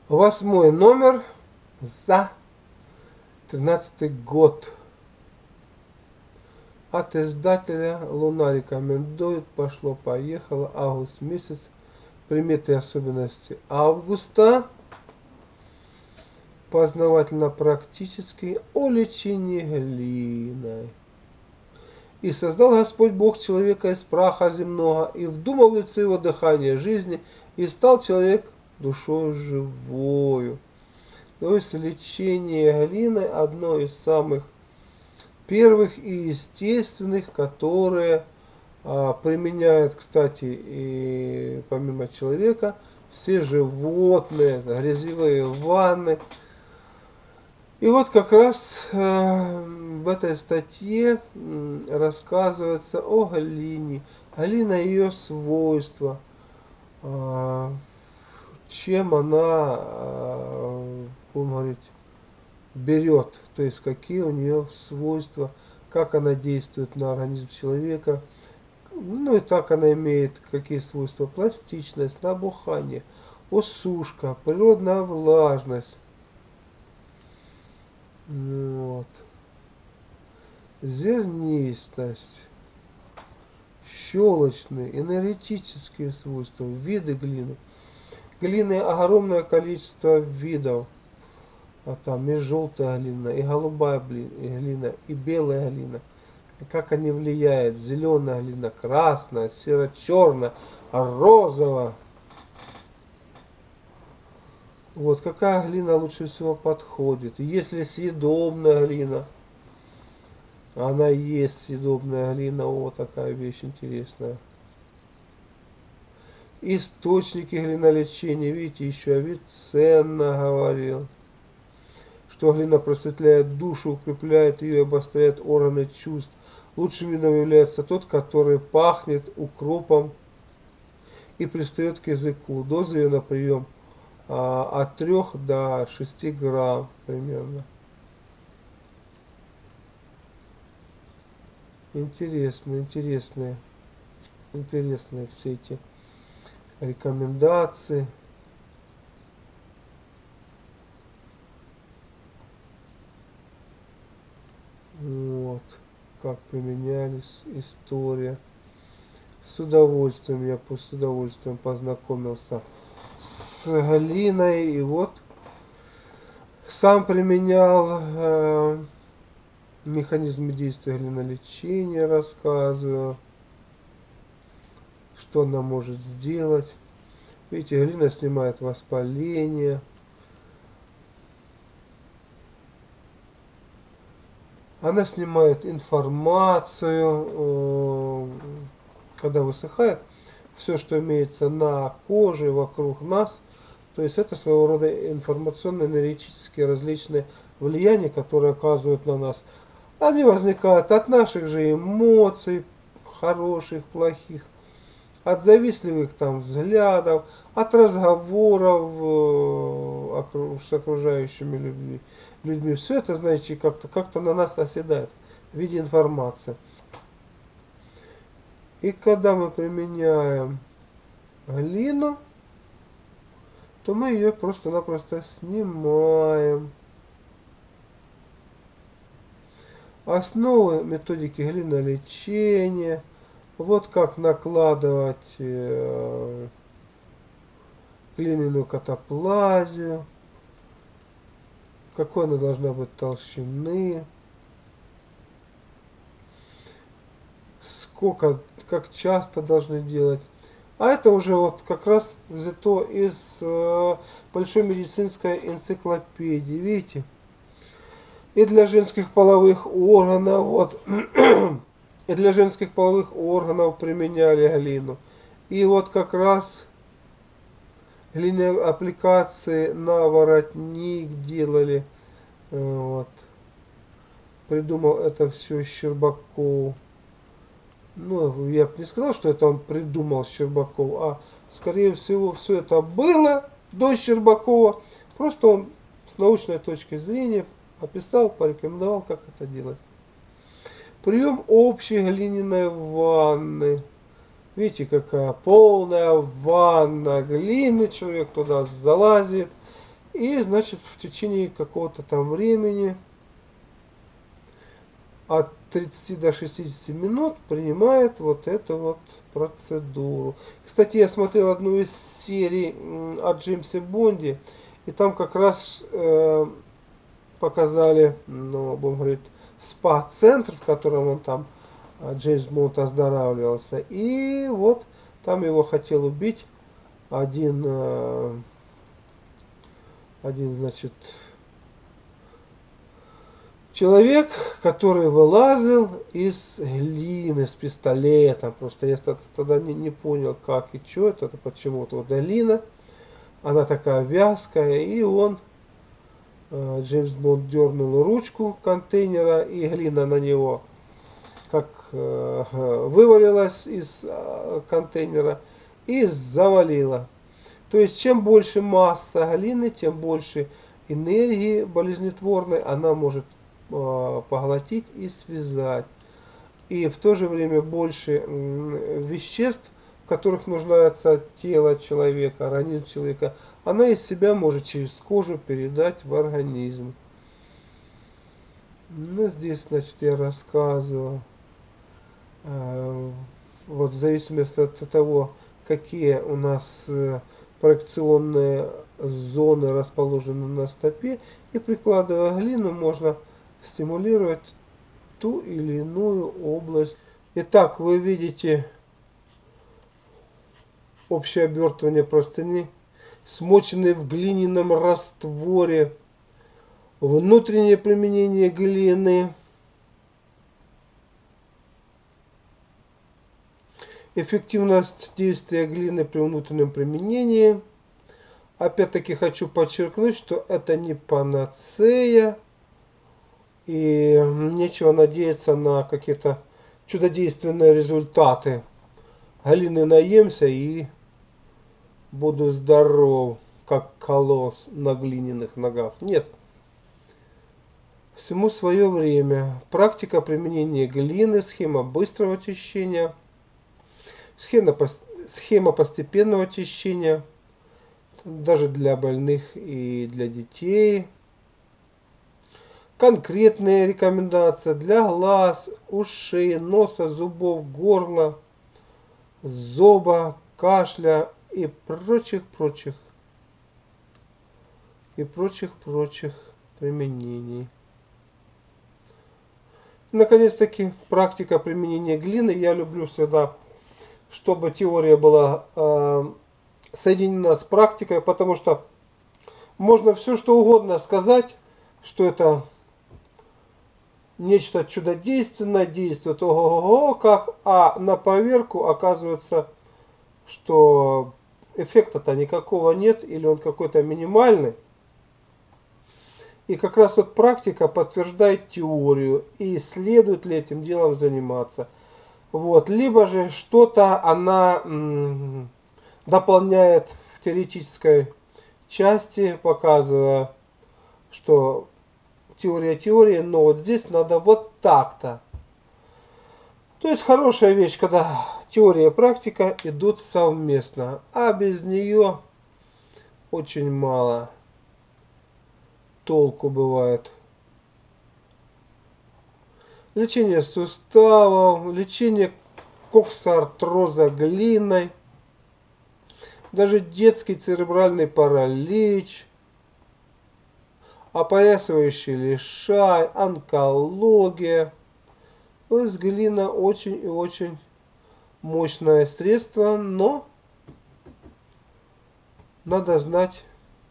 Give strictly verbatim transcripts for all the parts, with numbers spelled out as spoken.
Восьмой номер за тринадцатый год. От издателя Луна рекомендует. Пошло-поехало. Август месяц. Приметы и особенности августа. Познавательно-практический о лечении глиной. И создал Господь Бог человека из праха земного, и вдумал в лице его дыхание жизни, и стал человек душою живою. То есть лечение глины одно из самых первых и естественных, которые а, применяют, кстати, и помимо человека, все животные, грязевые ванны. И вот как раз э, в этой статье э, рассказывается о глине, глина и ее свойства, э, чем она, э, будем говорить, берет, то есть какие у нее свойства, как она действует на организм человека, ну и так она имеет какие свойства: пластичность, набухание, осушка, природная влажность. Вот. Зернистость, щелочные, энергетические свойства, виды глины. Глины огромное количество видов. А там и желтая глина, и голубая глина, и белая глина. И как они влияют: зеленая глина, красная, серо-черная, розовая. Вот какая глина лучше всего подходит. Если съедобная глина, она есть съедобная глина, вот такая вещь интересная. Источники глинолечения, видите, еще Авиценна говорил, что глина просветляет душу, укрепляет ее и обостряет органы чувств. Лучшим видом является тот, который пахнет укропом и пристает к языку. Доза ее на прием а, от трёх до шести грамм примерно. Интересные, интересные, интересные все эти рекомендации. Вот, как применялись, история. С удовольствием, я с удовольствием познакомился с глиной. И вот сам применял э, механизмы действия глинолечения, рассказываю, что она может сделать. Видите, глина снимает воспаление. Она снимает информацию, когда высыхает, все, что имеется на коже, вокруг нас. То есть это своего рода информационно-энергетические различные влияния, которые оказывают на нас. Они возникают от наших же эмоций, хороших, плохих, от завистливых там взглядов, от разговоров э, с окружающими людьми. людьми. Все это, знаете, как-то как-то на нас оседает в виде информации. И когда мы применяем глину, то мы ее просто-напросто снимаем. Основы методики глинолечения. Вот как накладывать э, глиняную катаплазию, какой она должна быть толщины, сколько, как часто должны делать. А это уже вот как раз взято из э, большой медицинской энциклопедии, видите? И для женских половых органов, вот, и для женских половых органов применяли глину. И вот как раз глиняные аппликации на воротник делали. Вот. Придумал это все Щербаков. Ну, я бы не сказал, что это он придумал Щербаков, а скорее всего все это было до Щербакова. Просто он с научной точки зрения описал, порекомендовал, как это делать. Прием общей глиняной ванны. Видите, какая полная ванна глины, человек туда залазит, И, значит, в течение какого-то там времени, от тридцати до шестидесяти минут, принимает вот эту вот процедуру. Кстати, я смотрел одну из серий о Джеймсе Бонде, и там как раз э, показали, ну, будем говорить, спа-центр, в котором он там, Джеймс Бонд, оздоравливался. И вот там его хотел убить один, э, один, значит, человек, который вылазил из глины с пистолетом. Просто я тогда не, не понял, как и что это, это почему-то вот глина, она такая вязкая, и он, Джеймс Бонд, дернул ручку контейнера, и глина на него как э, вывалилась из э, контейнера и завалила. То есть, чем больше масса глины, тем больше энергии болезнетворной она может э, поглотить и связать. И в то же время больше э, веществ, в которых нуждается тело человека, организм человека, она из себя может через кожу передать в организм. Ну, здесь, значит, я рассказываю. Вот в зависимости от того, какие у нас проекционные зоны расположены на стопе, и прикладывая глину, можно стимулировать ту или иную область. Итак, вы видите общее обертывание простыни, смоченной в глиняном растворе, внутреннее применение глины, эффективность действия глины при внутреннем применении. Опять-таки хочу подчеркнуть, что это не панацея. И нечего надеяться на какие-то чудодейственные результаты. Глины наемся и буду здоров, как колосс на глиняных ногах. Нет. Всему свое время. Практика применения глины, схема быстрого очищения, Схема, схема постепенного очищения, даже для больных и для детей. Конкретные рекомендации для глаз, ушей, носа, зубов, горла, зоба, кашля и прочих-прочих и прочих-прочих применений. Наконец-таки, практика применения глины. Я люблю всегда, чтобы теория была э, соединена с практикой, потому что можно все что угодно сказать, что это нечто чудодейственное, действует ого-го как, а на поверку оказывается, что эффекта-то никакого нет, или он какой-то минимальный. И как раз вот практика подтверждает теорию, и следует ли этим делом заниматься. Вот. Либо же что-то она м, дополняет в теоретической части, показывая, что теория теории, но вот здесь надо вот так-то. То есть хорошая вещь, когда теория и практика идут совместно, а без нее очень мало толку бывает. Лечение суставов, лечение коксартроза глиной, даже детский церебральный паралич, опоясывающий лишай, онкология. То есть глина очень и очень мощное средство, но надо знать,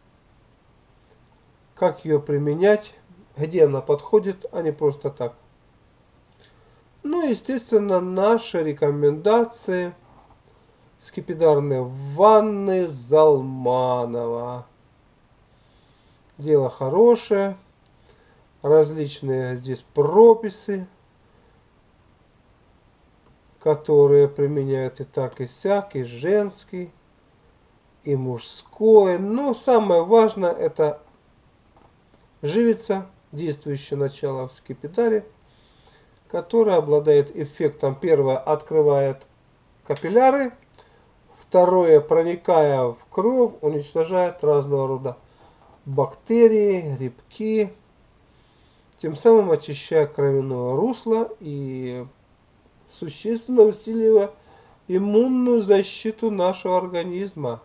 как ее применять, где она подходит, а не просто так. Ну, естественно, наши рекомендации: скипидарные ванны Залманова. Дело хорошее. Различные здесь прописи, которые применяют и так, и сяк, и женский, и мужской. Но самое важное — это живица, действующее начало в скипидаре, которая обладает эффектом: первое, открывает капилляры, второе, проникая в кровь, уничтожает разного рода бактерии, грибки, тем самым очищая кровяное русло и существенно усиливая иммунную защиту нашего организма.